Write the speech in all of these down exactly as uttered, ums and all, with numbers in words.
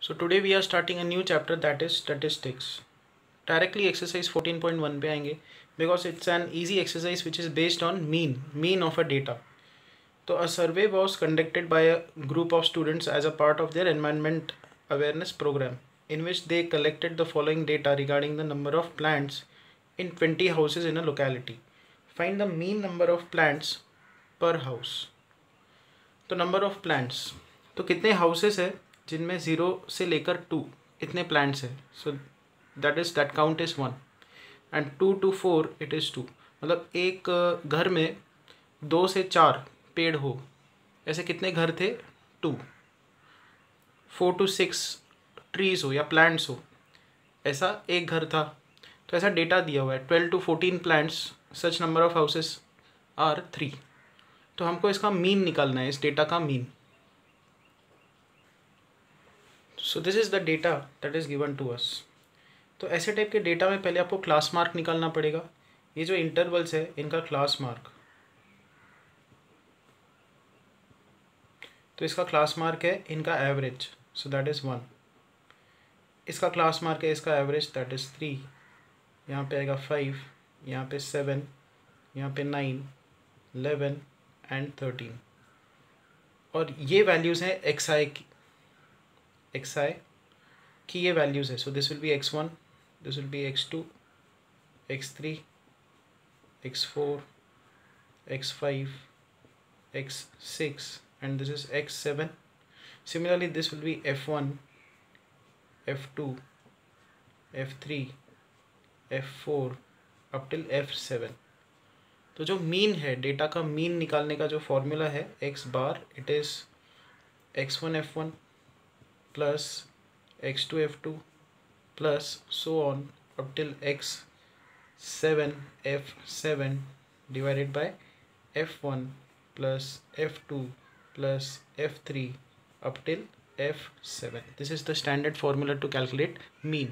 So today we are starting a new chapter, that is statistics. Directly exercise fourteen point one पे आएंगे because it's an easy exercise which is based on mean mean of a data. So a survey was conducted by a group of students as a part of their environment awareness program, in which they collected the following data regarding the number of plants in twenty houses in a locality. Find the mean number of plants per house. तो number of plants, तो कितने houses है जिनमें zero से लेकर to इतने plants है. So that is that count is one and two two four it is two. मतलब एक घर में दो से चार पेड़ हो, ऐसे कितने घर थे? Two. Four two six trees हो या प्लांट्स हो, ऐसा एक घर था. तो ऐसा डेटा दिया हुआ है. Twelve two fourteen plants, such number of houses are three. तो हमको इसका मीन निकालना है, इस डेटा का mean. So this is the data that is given to us. तो ऐसे टाइप के डेटा में पहले आपको क्लास मार्क निकालना पड़ेगा. ये जो इंटरवल्स है इनका क्लास मार्क, तो इसका क्लास मार्क है इनका average, so that is one. इसका क्लास मार्क है इसका एवरेज, दैट इज़ थ्री. यहाँ पे आएगा फाइव, यहाँ पे सेवन, यहाँ पे नाइन, इलेवन एंड थर्टीन. और ये वैल्यूज़ हैं एक्स आई की, एक्स आई की ये वैल्यूज़ है. So this will be X one, this will be X two, x three, x four, x five, x six and this is x seven. Similarly this will be f one, f two, f three, f four up till f seven. तो जो mean है, data का mean निकालने का जो formula है x bar, it is x one F one plus X two F two plus so on up till X seven F seven divided by F one plus F two plus f three up till f seven. This is the standard formula to calculate mean.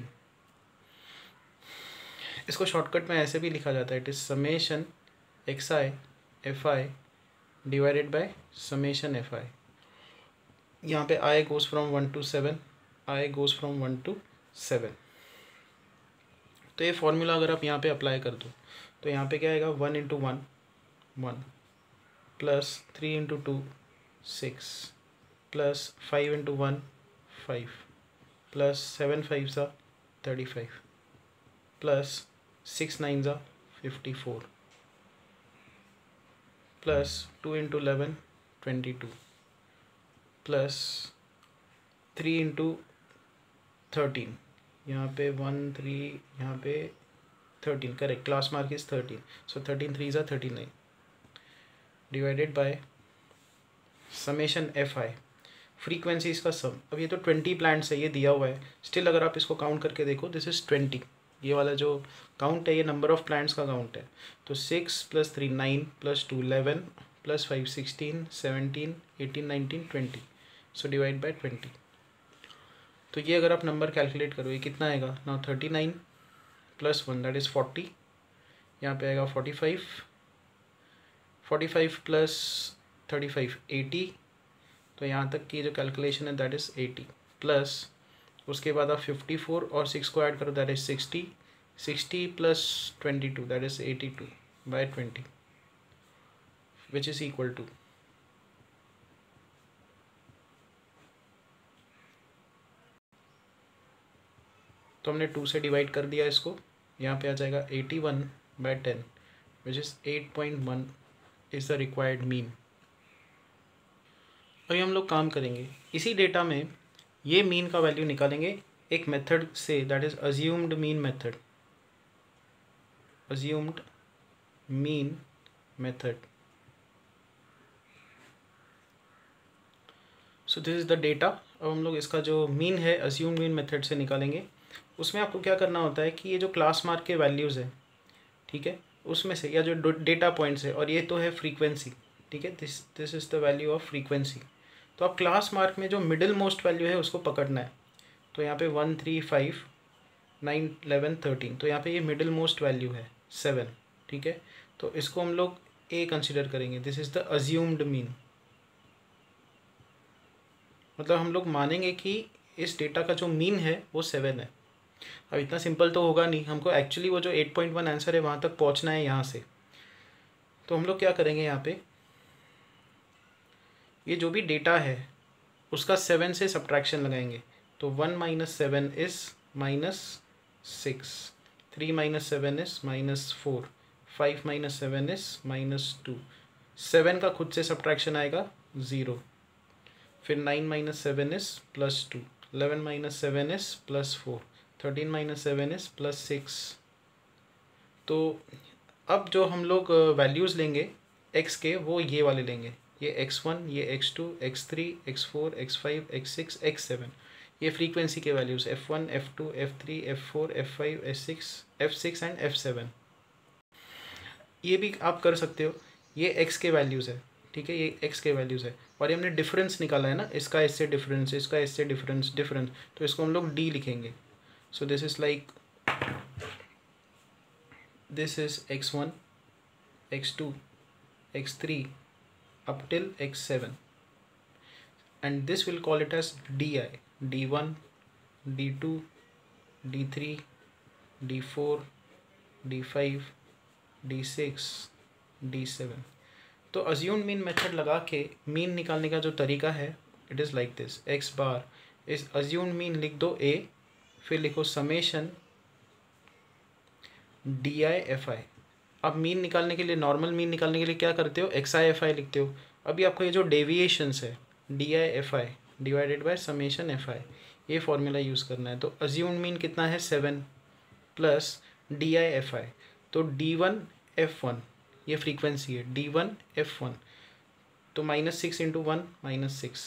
इसको shortcut में ऐसे भी लिखा जाता है, it is summation X I F I divided by summation F I. यहाँ पे I goes from one to seven, I goes from one to seven. तो ये फॉर्मूला अगर आप यहाँ पे अप्लाई कर दो तो यहाँ पे क्या आएगा? One into one one plus three into two six plus five into one five plus seven five ज़ा thirty five plus six nine ज़ा fifty four plus two into eleven twenty two plus three into thirteen, यहाँ पे one three, यहाँ पे thirteen, correct, class mark is thirteen. So thirteen three ज़ा thirty nine divided by summation F I, frequencies का सम. अब ये तो ट्वेंटी प्लांट्स है, ये दिया हुआ है. स्टिल अगर आप इसको काउंट करके देखो, दिस इज़ ट्वेंटी. ये वाला जो काउंट है ये नंबर ऑफ प्लांट्स का काउंट है. तो six plus three nine plus two eleven plus five sixteen seventeen eighteen nineteen twenty. So divide by twenty. तो ये अगर आप नंबर कैलकुलेट करो ये कितना आएगा? Now thirty nine plus one that is forty. यहाँ पे आएगा forty five, forty five plus thirty five eighty. तो यहाँ तक की जो कैलकुलेशन है दैट इज़ एटी. प्लस उसके बाद आप फिफ्टी फोर और सिक्स को ऐड करो, that is sixty. Sixty plus twenty two that is eighty two by twenty which is equal to, तो हमने टू से डिवाइड कर दिया इसको. यहाँ पे आ जाएगा eighty one by ten which is eight point one is the required mean. अभी हम लोग काम करेंगे इसी डेटा में, ये मीन का वैल्यू निकालेंगे एक मेथड से, that is assumed mean method. Assumed mean method. So this is the data. अब हम लोग इसका जो मीन है अज्यूम्ड मीन मेथड से निकालेंगे. उसमें आपको क्या करना होता है कि ये जो क्लास मार्क के वैल्यूज़ है, ठीक है, उसमें से या जो डेटा पॉइंट्स है, और ये तो है फ्रीक्वेंसी, ठीक है, this this is the value of frequency. तो आप क्लास मार्क में जो मिडिल मोस्ट वैल्यू है उसको पकड़ना है. तो यहाँ पे one three five nine eleven thirteen, तो यहाँ पे ये मिडिल मोस्ट वैल्यू है सेवन, ठीक है. तो इसको हम लोग ए कंसिडर करेंगे. This is the assumed mean. मतलब हम लोग मानेंगे कि इस डेटा का जो मीन है वो सेवन है। अब इतना सिंपल तो होगा नहीं, हमको एक्चुअली वो जो एट पॉइंट वन आंसर है वहाँ तक पहुँचना है यहाँ से। तो हम लोग क्या करेंगे, यहाँ पे ये जो भी डेटा है उसका सेवन से सब्ट्रैक्शन लगाएंगे। तो one minus seven is minus six, three minus seven is minus four, five minus seven is minus two, seven का खुद से सब्ट्रैक्शन आएगा ज़ीरो, फिर nine minus seven is plus two, eleven minus seven is plus four, thirteen minus seven is plus six. तो अब जो हम लोग वैल्यूज़ लेंगे x के वो ये वाले लेंगे, ये एक्स वन, ये x two, x three, x four, x five, x six, x seven, ये फ्रीक्वेंसी के values f one, f two, f three, f four, f five, f six, f six and f seven. ये भी आप कर सकते हो, ये x के वैल्यूज़ है, ठीक है, ये x के वैल्यूज़ है। और ये हमने डिफरेंस निकाला है ना, इसका इससे डिफरेंस, इसका इससे डिफरेंस, डिफरेंस, तो इसको हम लोग d लिखेंगे। So this is like, this is x one, x two, x three up till x seven, and this will call it as di, d one, d two, d three, d four, d five, d six, d seven। तो assumed mean method लगा के mean निकालने का जो तरीका है it is like this, x bar इस assumed mean लिख दो a, फिर लिखो summation d I F i. अब मीन निकालने के लिए, नॉर्मल मीन निकालने के लिए क्या करते हो, एक्स आई एफ आई लिखते हो। अभी आपको ये जो डेविएशंस है d I F I divided by summation F i, ये फॉर्मूला यूज़ करना है। तो अज्यूम्ड मीन कितना है, seven plus D I F i, तो डी वन एफ वन ये फ्रीक्वेंसी है, डी वन एफ वन, तो minus six into one minus six,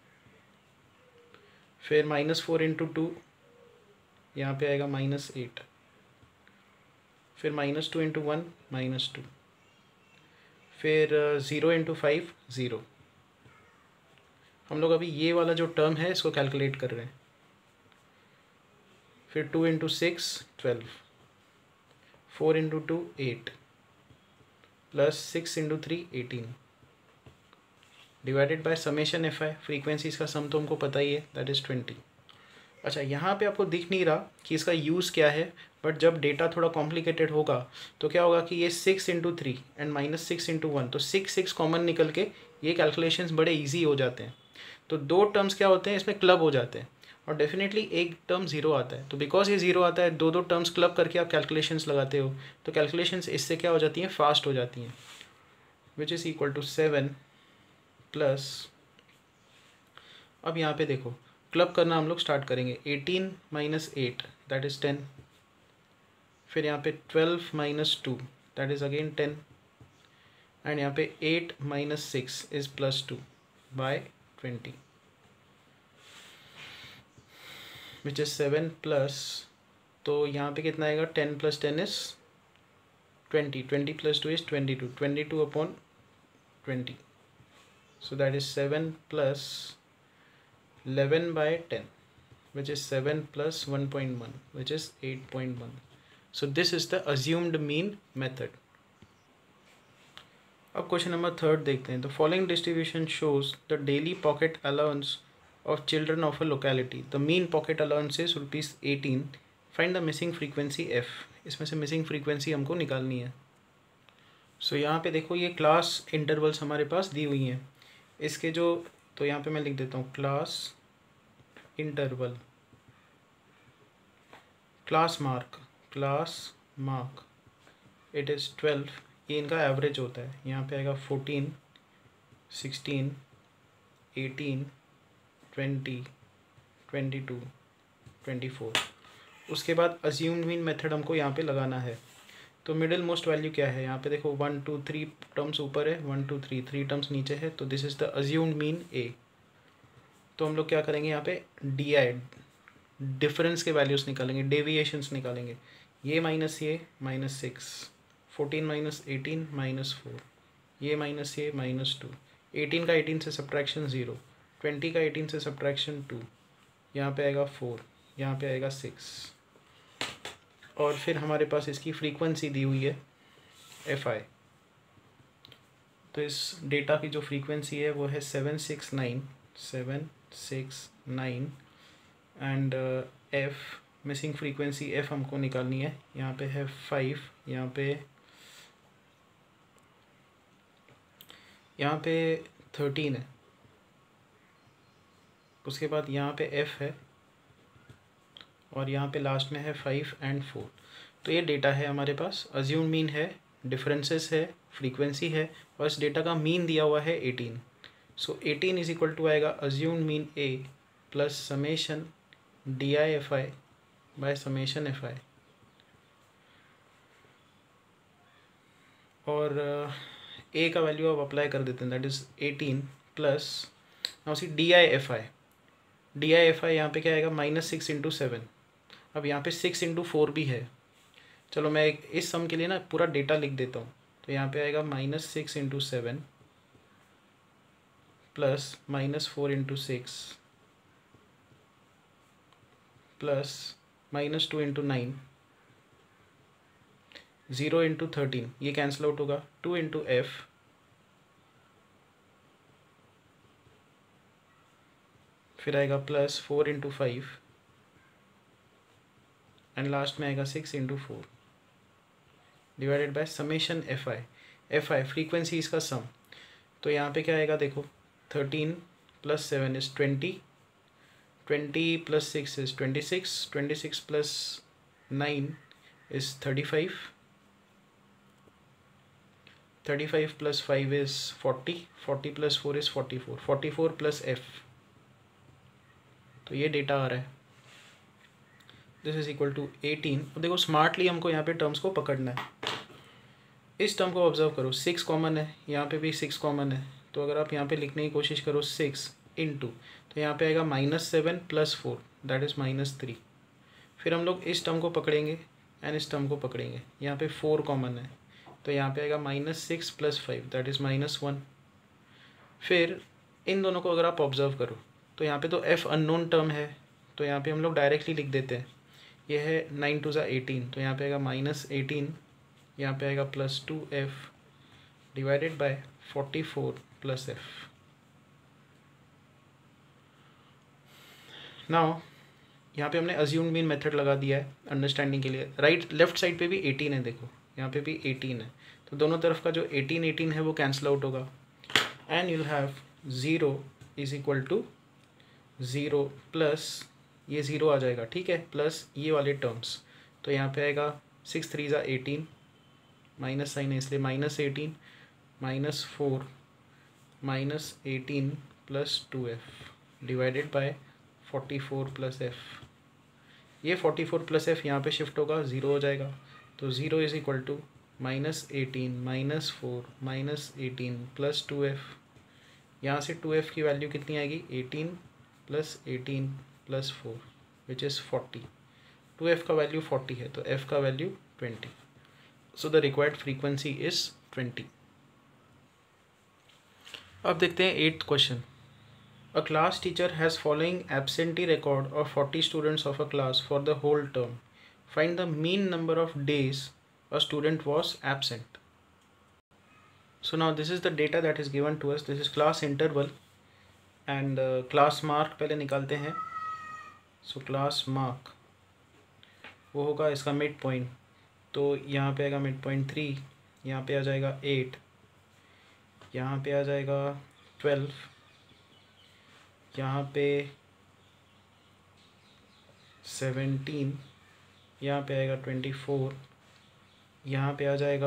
फिर माइनस फोर इंटू टू यहाँ पे आएगा माइनस एट, फिर minus two into one minus two, फिर ज़ीरो इंटू फाइव ज़ीरो। हम लोग अभी ये वाला जो टर्म है इसको कैलकुलेट कर रहे हैं। फिर two into six twelve, four into two eight, plus six into three eighteen, divided by summation F I, frequencies का सम तो हमको पता ही है, दैट इज़ ट्वेंटी। अच्छा, यहाँ पे आपको दिख नहीं रहा कि इसका यूज़ क्या है, बट जब डेटा थोड़ा कॉम्प्लिकेटेड होगा तो क्या होगा कि ये six into three and minus six into one, तो सिक्स सिक्स कॉमन निकल के ये कैलकुलेशंस बड़े इजी हो जाते हैं। तो दो टर्म्स क्या होते हैं इसमें, क्लब हो जाते हैं, और डेफिनेटली एक टर्म ज़ीरो आता है। तो बिकॉज ये ज़ीरो आता है, दो दो टर्म्स क्लब करके आप कैलकुलेशंस लगाते हो, तो कैलकुलेशंस इससे क्या हो जाती हैं, फास्ट हो जाती हैं, which is equal to seven plus, अब यहाँ पे देखो क्लब करना हम लोग स्टार्ट करेंगे, eighteen minus eight that is ten, फिर यहाँ पे twelve minus two that is again ten, and यहाँ पे eight minus six is plus two by twenty, which is seven plus, तो यहाँ पे कितना आएगा, ten plus ten is twenty, twenty plus two is twenty two, twenty two upon twenty, so that is seven plus eleven by ten, which is seven plus one point one, which is eight point one. So this is the assumed mean method. अब question number third देखते हैं। The following distribution shows the daily pocket allowance of children of a locality. The mean pocket allowance is rupees eighteen. Find the missing frequency f. इसमें से missing frequency हमको निकालनी है। सो so, यहाँ पे देखो ये क्लास इंटरवल्स हमारे पास दी हुई हैं, इसके जो, तो यहाँ पे मैं लिख देता हूँ class interval, class mark, class mark it is twelve, ये इनका एवरेज होता है। यहाँ पे आएगा fourteen, sixteen, eighteen, twenty, twenty two, twenty four. उसके बाद अज्यूम्ड मीन मेथड हमको यहाँ पे लगाना है। तो मिडिल मोस्ट वैल्यू क्या है, यहाँ पे देखो वन टू थ्री टर्म्स ऊपर है, one two three three terms नीचे है, तो this is the assumed mean a. तो हम लोग क्या करेंगे, यहाँ पे डी आई डिफरेंस के वैल्यूज़ निकालेंगे, डेविएशंस निकालेंगे। ये माइनस ये minus six, fourteen minus eighteen minus four, ये माइनस ये माइनस टू, एटीन का एटीन से सब्ट्रैक्शन ज़ीरो, ट्वेंटी का एटीन से सब्ट्रैक्शन टू, यहाँ पे आएगा फोर, यहाँ पे आएगा सिक्स, और फिर हमारे पास इसकी फ्रीक्वेंसी दी हुई है एफ आई। तो इस डेटा की जो फ्रीक्वेंसी है वो है seven six nine, seven six nine and f missing frequency f हमको निकालनी है। यहाँ पे है फाइव, यहाँ पे यहाँ पे थर्टीन है, उसके बाद यहाँ पे एफ है और यहाँ पे लास्ट में है फाइव एंड फोर। तो ये डेटा है हमारे पास, अज्यूम मीन है, डिफरेंसेस है, फ्रीक्वेंसी है और इस डेटा का मीन दिया हुआ है eighteen. So eighteen is equal to आएगा assume mean a plus summation d I F i by summation F i. और ए uh, का वैल्यू अब अप्लाई कर देते हैं, that is eighteen plus now see d I F I. D I F I यहाँ पे क्या आएगा, माइनस सिक्स इंटू सेवन। अब यहाँ पे सिक्स इंटू फोर भी है, चलो मैं एक इस सम के लिए ना पूरा डेटा लिख देता हूँ। तो यहाँ पे आएगा minus six into seven plus minus four into six plus minus two into nine, zero into thirteen, ये कैंसिल आउट होगा, टू इंटू एफ फिर आएगा plus four into five and last में आएगा six into four divided by summation F i. F i frequency इसका sum. तो यहाँ पे क्या आएगा देखो, thirteen plus seven is twenty, twenty plus six is twenty six, twenty six plus nine is thirty five, thirty five plus five is forty, forty plus four is forty four, forty four plus f. तो ये data आ रहा है, this is equal to eighteen. अब देखो smartly हमको यहाँ पे टर्म्स को पकड़ना है। इस टर्म को ऑब्जर्व करो, सिक्स कॉमन है, यहाँ पे भी सिक्स कॉमन है। तो अगर आप यहाँ पे लिखने की कोशिश करो सिक्स इंटू, तो यहाँ पे आएगा minus seven plus four that is minus three. फिर हम लोग इस टर्म को पकड़ेंगे एंड इस टर्म को पकड़ेंगे, यहाँ पे फोर कॉमन है, तो यहाँ पे आएगा minus six plus five that is minus one. फिर इन दोनों को अगर आप ऑब्जर्व करो तो यहाँ पे तो एफ अननोन टर्म है, तो यहाँ पे हम लोग डायरेक्टली लिख देते हैं, ये है नाइन टू ज़ा एटीन, तो यहाँ पे आएगा माइनस एटीन, यहाँ पे आएगा plus two f divided by forty four plus f. Now यहाँ पे हमने अज्यूम मीन मेथड लगा दिया है अंडरस्टैंडिंग के लिए। राइट लेफ्ट साइड पे भी एटीन है, देखो यहाँ पे भी एटीन है, तो दोनों तरफ का जो एटीन एटीन है वो कैंसिल आउट होगा and you'll have zero is equal to zero plus ये ज़ीरो आ जाएगा, ठीक है, प्लस ये वाले टर्म्स। तो यहाँ पे आएगा सिक्स थ्री ज़ा एटीन, माइनस साइन है इसलिए minus eighteen, minus four minus eighteen plus two f divided by forty four plus f. ये फोर्टी फोर प्लस एफ यहाँ पे शिफ्ट होगा, ज़ीरो हो जाएगा, तो zero is equal to minus eighteen minus four minus eighteen plus two f. यहाँ से two f की वैल्यू कितनी आएगी, eighteen plus eighteen plus four which is forty. To F का वैल्यू फोर्टी है, तो एफ का value twenty. So the required frequency is twenty. अब देखते हैं eighth question. A class teacher has following absentee record of forty students of a class for the whole term. Find the mean number of days a student was absent. So now this is the data that is given to us. This is class interval and uh, class mark पहले निकालते हैं. So class mark वो होगा इसका mid point, तो यहाँ पे आएगा मिड पॉइंट थ्री, यहाँ पे आ जाएगा एट, यहाँ पे आ जाएगा ट्वेल्व, यहाँ पे सेवेंटीन, यहाँ पे आएगा ट्वेंटी फोर, यहाँ पे आ जाएगा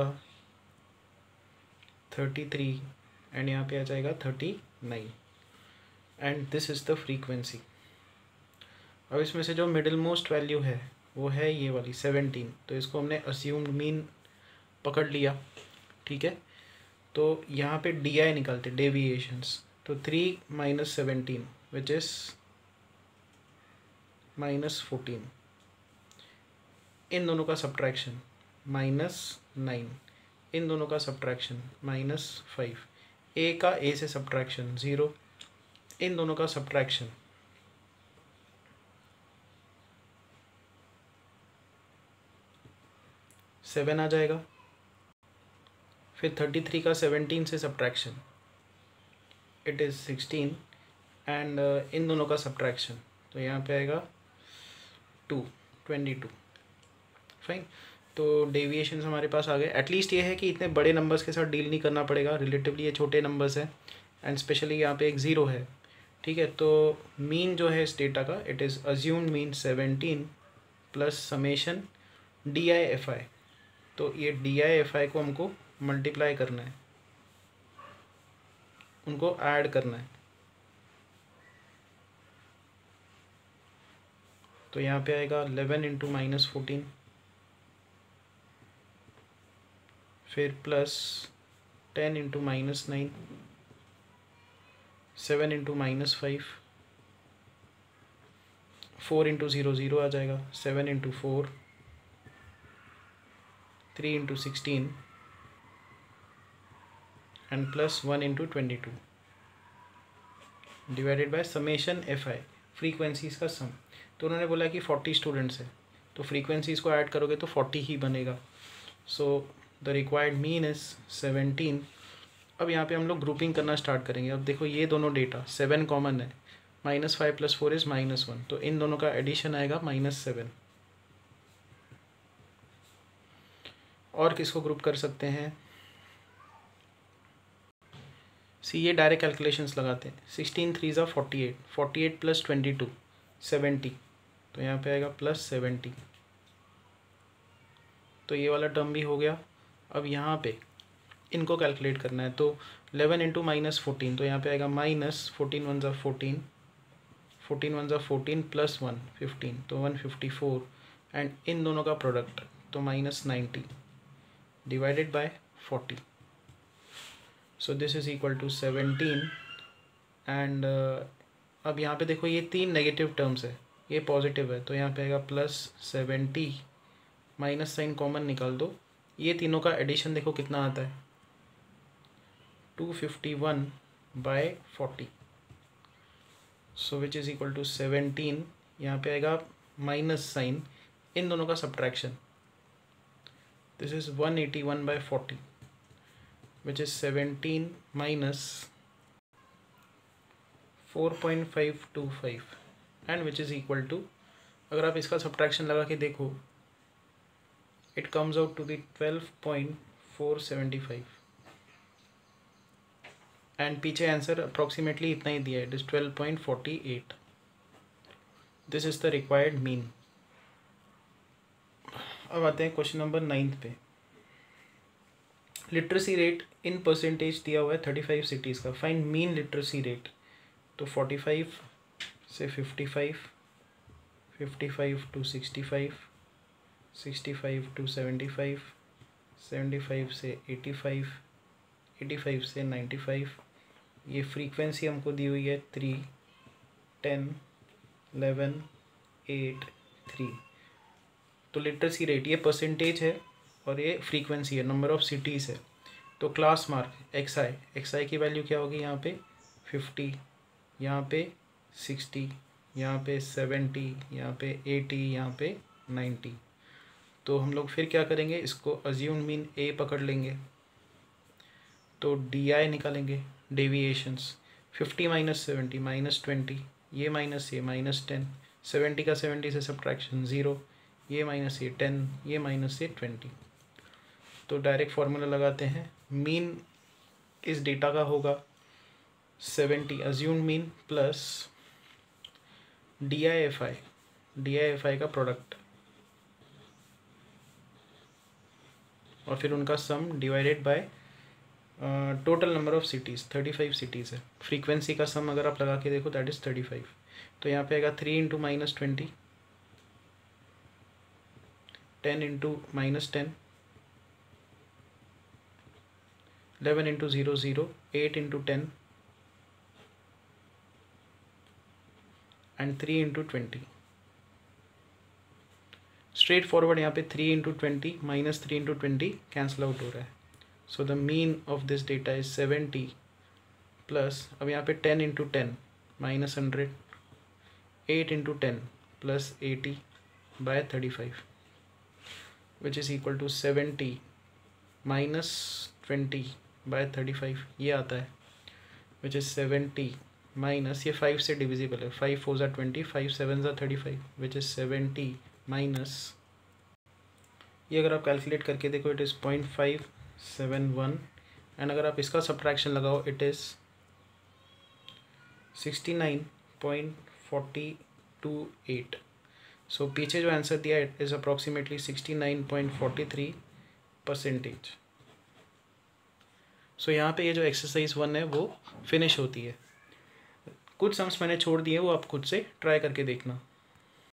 थर्टी थ्री एंड यहाँ पे आ जाएगा thirty nine and this is the frequency. अब इसमें से जो मिडिल मोस्ट वैल्यू है वो है ये वाली सेवेंटीन, तो इसको हमने अस्यूम्ड मीन पकड़ लिया, ठीक है। तो यहाँ पे डी आई निकालते डेविएशंस, तो three minus seventeen which is minus fourteen, इन दोनों का सब्ट्रैक्शन माइनस नाइन, इन दोनों का सब्ट्रैक्शन माइनस फाइव, ए का ए से सब्ट्रैक्शन ज़ीरो, इन दोनों का सब्ट्रैक्शन सेवन आ जाएगा, फिर थर्टी थ्री का सेवेंटीन से subtraction it is sixteen and इन दोनों का सब्ट्रैक्शन, तो यहाँ पे आएगा टू ट्वेंटी टू फाइन। तो डेविएशंस हमारे पास आ गए। एटलीस्ट ये है कि इतने बड़े नंबर्स के साथ डील नहीं करना पड़ेगा, रिलेटिवली ये छोटे नंबर्स हैं एंड स्पेशली यहाँ पे एक ज़ीरो है, ठीक है। तो मीन जो है इस डेटा का, it is assumed mean seventeen plus summation d I F i. तो ये डी आई एफ आई को हमको मल्टीप्लाई करना है, उनको ऐड करना है। तो यहाँ पे आएगा इलेवन इंटू माइनस फोर्टीन, फिर plus ten into minus nine, seven into minus five, four into zero zero आ जाएगा, seven into four, three into sixteen and plus one into twenty two divided by summation F i, frequencies का sum. तो उन्होंने बोला कि forty students है, तो frequencies को ऐड करोगे तो फोर्टी ही बनेगा। So the required mean is seventeen. अब यहाँ पे हम लोग ग्रुपिंग करना स्टार्ट करेंगे। अब देखो ये दोनों डेटा, सेवन कॉमन है, minus five plus four is minus one, तो इन दोनों का एडिशन आएगा माइनस सेवन। और किसको ग्रुप कर सकते हैं? सी ये डायरेक्ट कैलकुलेशंस लगाते हैं। सिक्सटीन थ्री ज़ा forty eight, forty eight plus twenty two seventy, तो यहाँ पे आएगा प्लस सेवेंटी। तो ये वाला टर्म भी हो गया। अब यहाँ पे इनको कैलकुलेट करना है, तो इलेवन इंटू माइनस फोर्टीन, तो यहाँ पे आएगा माइनस फोर्टीन वन ज़ा फोर्टीन, फोर्टीन वन ज़ा फोर्टीन प्लस वन फिफ्टीन, तो वन फिफ्टी फोर एंड इन दोनों का प्रोडक्ट तो minus ninety divided by forty. So this is equal to seventeen and अब यहाँ पे देखो ये तीन नेगेटिव टर्म्स है, ये पॉजिटिव है, तो यहाँ पे आएगा plus seventy, minus sign common निकाल दो, ये तीनों का एडिशन देखो कितना आता है, two fifty one by forty. So which is equal to seventeen, यहाँ पे आएगा माइनस साइन, इन दोनों का subtraction, this is one eighty one by forty which is seventeen minus four point five two five and which is equal to, अगर आप इसका subtraction लगा के देखो, it comes out to be twelve point four seven five and पीछे answer approximately इतना ही दिया है, it is twelve point forty eight. this is the required mean। अब आते हैं क्वेश्चन नंबर नाइन्थ पे। लिटरेसी रेट इन परसेंटेज दिया हुआ है थर्टी फाइव सिटीज़ का, फाइंड मीन लिटरेसी रेट। तो फोर्टी फाइव से fifty five, fifty five to sixty five, sixty five to seventy five, seventy five से एटी फाइव, एटी फाइव से ninety five. ये frequency हमको दी हुई है three, ten, eleven, eight, three. तो लिटरेसी रेट ये परसेंटेज है और ये फ्रीक्वेंसी है, नंबर ऑफ़ सिटीज़ है। तो class mark x i, x i की वैल्यू क्या होगी यहाँ पे फिफ्टी, यहाँ पे सिक्सटी, यहाँ पे सेवेंटी, यहाँ पे एटी, यहाँ पे नाइन्टी। तो हम लोग फिर क्या करेंगे, इसको अज्यूम मीन ए पकड़ लेंगे, तो डी आई निकालेंगे, deviations fifty minus seventy minus twenty, ये माइनस ये माइनस टेन, सेवेंटी का सेवेंटी से सब्ट्रैक्शन ज़ीरो, ये माइनस ये टेन, ये माइनस ये ट्वेंटी। तो डायरेक्ट फार्मूला लगाते हैं, मीन इस डेटा का होगा seventy assume mean plus D I F I, D I F I का प्रोडक्ट और फिर उनका sum divided by total number of cities, thirty five cities है। फ्रीक्वेंसी का सम अगर आप लगा के देखो दैट इज़ थर्टी फाइव। तो यहाँ पे आएगा three into minus twenty, ten into minus ten, eleven into zero zero, eight into ten and three into twenty. Straightforward यहाँ पे three into twenty minus three into twenty cancel out हो रहा है। So the mean of this data is seventy plus, अब यहाँ पे ten into ten minus hundred, eight into ten plus eighty by thirty five which is equal to seventy minus twenty by thirty five, ये आता है which is seventy minus ये five से divisible है, five four ज़ा twenty, five seven ज़ा thirty five which is seventy minus ये अगर आप कैलकुलेट करके देखो it is point five seven one and अगर आप इसका सब्ट्रैक्शन लगाओ it is sixty nine point forty two eight. So पीछे जो आंसर दिया it is approximately sixty nine point forty three percentage. सो यहाँ पे ये जो एक्सरसाइज वन है वो फिनिश होती है। कुछ सम्स मैंने छोड़ दिए वो आप खुद से ट्राई करके देखना।